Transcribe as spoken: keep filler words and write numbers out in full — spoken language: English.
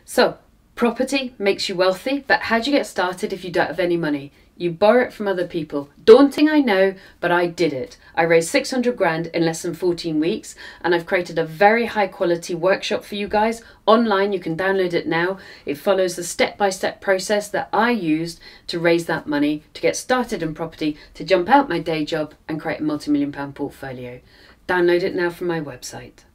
So, property makes you wealthy, but how do you get started if you don't have any money? You borrow it from other people. Daunting, I know, but I did it. I raised six hundred grand in less than fourteen weeks, and I've created a very high quality workshop for you guys. Online, you can download it now. It follows the step-by-step process that I used to raise that money, to get started in property, to jump out my day job and create a multi-million pound portfolio. Download it now from my website.